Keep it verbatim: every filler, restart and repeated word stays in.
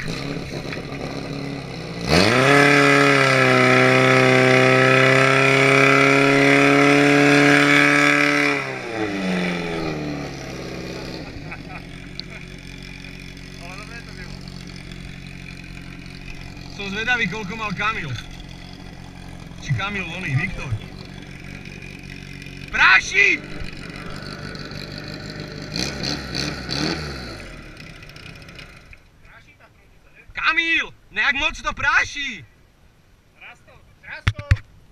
Som zvedavý, koľko mal Kamil. Či Kamil oný, Viktor. Práši! Kamil, nejak moc to práši!